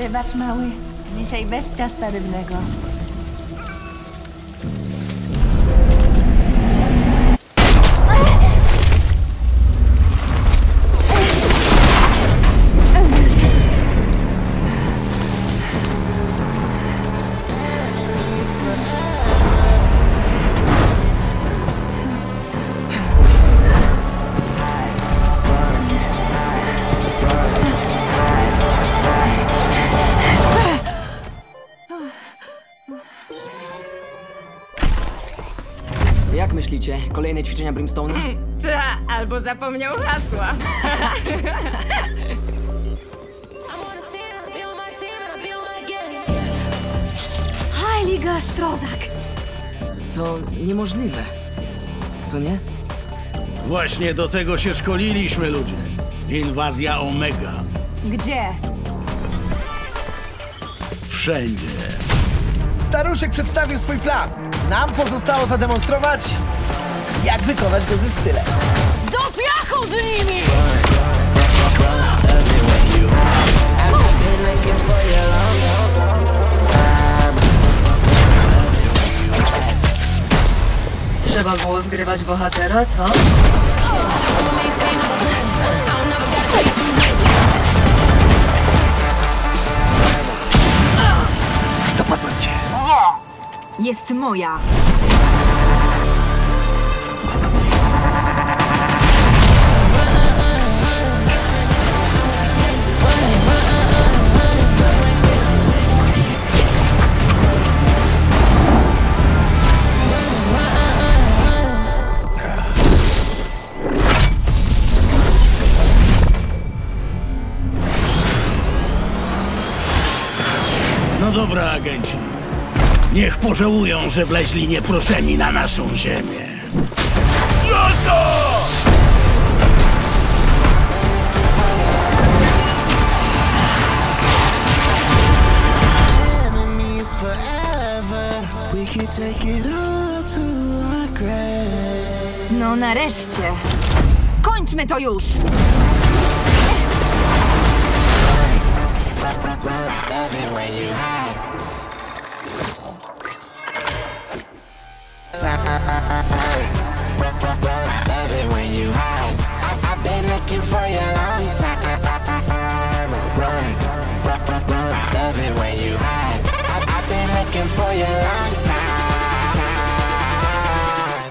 Wybacz, mały. Dzisiaj bez ciasta rybnego. Jak myślicie? Kolejne ćwiczenia Brimstone'a? Ta, albo zapomniał hasła. Heiliger Strozak! To niemożliwe. Co nie? Właśnie do tego się szkoliliśmy, ludzie. Inwazja Omega. Gdzie? Wszędzie. Staruszek przedstawił swój plan. Nam pozostało zademonstrować, jak wykonać go ze stylem. Do piachu z nimi! Trzeba było zgrywać bohatera, co? Dopadłem cię. Jest moja. No dobra, agenci. Niech pożałują, że wleźli nieproszeni na naszą ziemię. No to! No nareszcie. Kończmy to już! I've been looking for you a long time. Love it when you hide. I've been looking for you a long time.